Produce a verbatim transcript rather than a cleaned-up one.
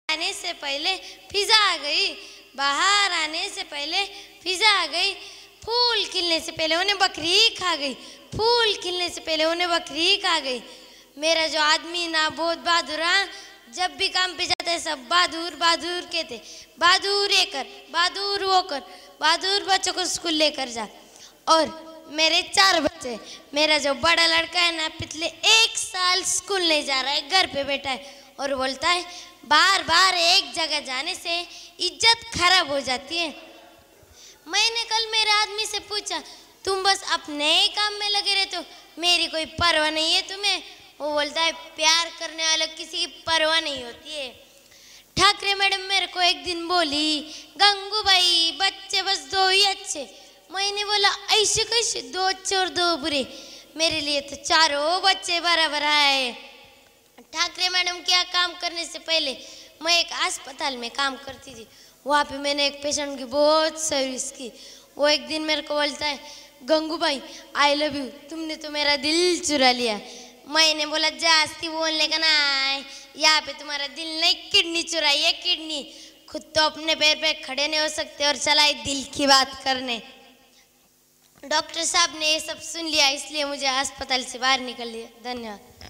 आने से पहले फिजा आ गई, बाहर आने से पहले फिजा आ गई। फूल खिलने से पहले उन्हें बकरी खा गई, फूल खिलने से पहले उन्हें बकरी खा गई। मेरा जो आदमी ना बहुत बहादुर, जब भी काम पे जाता है सब बहादुर बहादुर कहते, बहादुर ये कर, बहादुर वो कर, बहादुर बच्चों को स्कूल लेकर जा। और मेरे चार बच्चे, मेरा जो बड़ा लड़का है ना पिछले एक साल स्कूल नहीं जा रहा है, घर पे बैठा है और बोलता है बार बार एक जगह जाने से इज्जत खराब हो जाती है। मैंने कल मेरे आदमी से पूछा तुम बस अपने ही काम में लगे रहते हो, मेरी कोई परवाह नहीं है तुम्हें? वो बोलता है प्यार करने वाला किसी की परवाह नहीं होती है। ठाकरे मैडम मेरे को एक दिन बोली गंगू भाई बच्चे बस दो ही अच्छे। मैंने बोला ऐसे कैसे, दो अच्छे और दो बुरे? मेरे लिए तो चारों बच्चे बराबर आए। ठाकरे मैडम क्या काम करने से पहले मैं एक अस्पताल में काम करती थी, वहाँ पे मैंने एक पेशेंट की बहुत सर्विस की। वो एक दिन मेरे को बोलता है गंगू भाई आई लव यू, तुमने तो मेरा दिल चुरा लिया। मैंने बोला जास्ती बोलने का ना, यहाँ पे तुम्हारा दिल नहीं किडनी चुराई है, किडनी। खुद तो अपने पैर पे खड़े नहीं हो सकते और चलाई दिल की बात करने। डॉक्टर साहब ने ये सब सुन लिया, इसलिए मुझे अस्पताल से बाहर निकल लिया। धन्यवाद।